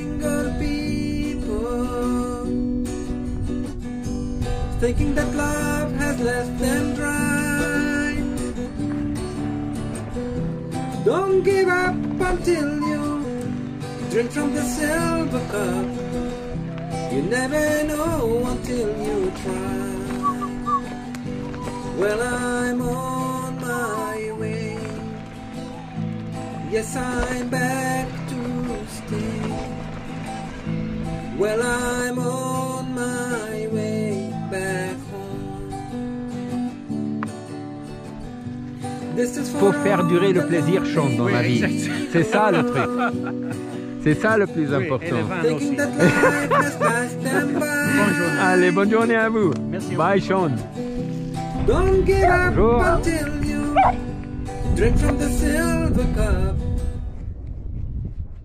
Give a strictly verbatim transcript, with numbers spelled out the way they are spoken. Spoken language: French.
single people, thinking that love has left them dry. Don't give up until you drink from the silver cup. You never know until you try. Well, I'm on my way. Yes, I'm back to stay. Well, I'm on my way back home. This is for Faut faire durer le plaisir, Sean, dans Oui, la vie. exact. C'est ça le truc. C'est ça le plus Oui, et le important. vin thinking aussi. that life has passed them by. Bonne journée. Allez, bonne journée à vous. Merci. Bye, Sean. Don't give up Bonjour. until you drink from the silver cup.